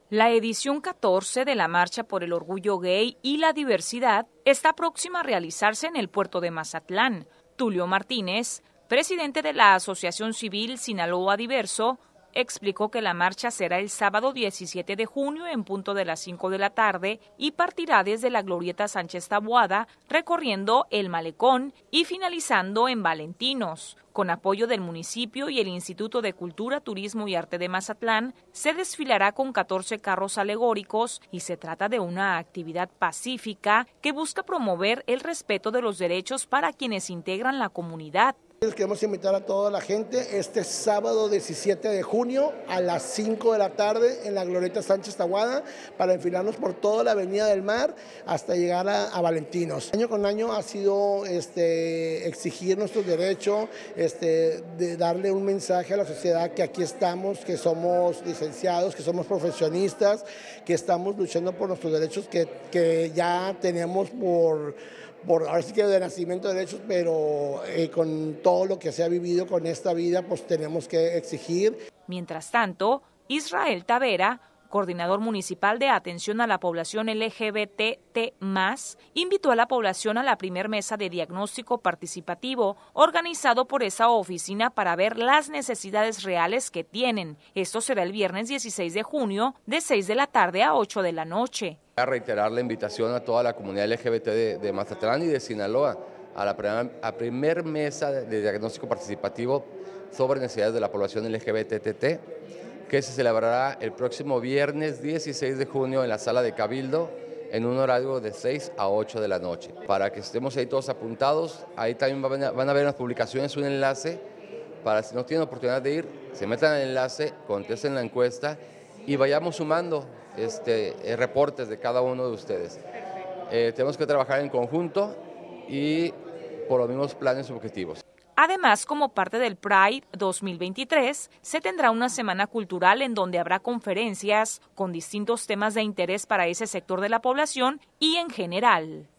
La edición 14 de la Marcha por el Orgullo Gay y la Diversidad está próxima a realizarse en el puerto de Mazatlán. Tulio Martínez, presidente de la Asociación Civil Sinaloa Diverso, explicó que la marcha será el sábado 17 de junio en punto de las 5 de la tarde y partirá desde la Glorieta Sánchez Taboada, recorriendo el Malecón y finalizando en Valentinos. Con apoyo del municipio y el Instituto de Cultura, Turismo y Arte de Mazatlán, se desfilará con 14 carros alegóricos y se trata de una actividad pacífica que busca promover el respeto de los derechos para quienes integran la comunidad. Queremos invitar a toda la gente este sábado 17 de junio a las 5 de la tarde en la Glorieta Sánchez Taboada para enfilarnos por toda la Avenida del Mar hasta llegar a Valentinos. Año con año ha sido exigir nuestros derechos, de darle un mensaje a la sociedad que aquí estamos, que somos licenciados, que somos profesionistas, que estamos luchando por nuestros derechos que ya tenemos ahora sí que de nacimiento de derechos, pero con todo lo que se ha vivido con esta vida, pues tenemos que exigir. Mientras tanto, Israel Tavera, coordinador municipal de atención a la población LGBT+, invitó a la población a la primer mesa de diagnóstico participativo organizado por esa oficina para ver las necesidades reales que tienen. Esto será el viernes 16 de junio de 6 de la tarde a 8 de la noche. A reiterar la invitación a toda la comunidad LGBT de Mazatlán y de Sinaloa a la primer mesa de diagnóstico participativo sobre necesidades de la población LGBT+, que se celebrará el próximo viernes 16 de junio en la sala de Cabildo en un horario de 6 a 8 de la noche. Para que estemos ahí todos apuntados, ahí también van a ver en las publicaciones un enlace para si no tienen oportunidad de ir, se metan en el enlace, contesten la encuesta y vayamos sumando reportes de cada uno de ustedes. Tenemos que trabajar en conjunto y por los mismos planes y objetivos. Además, como parte del Pride 2023, se tendrá una semana cultural en donde habrá conferencias con distintos temas de interés para ese sector de la población y en general.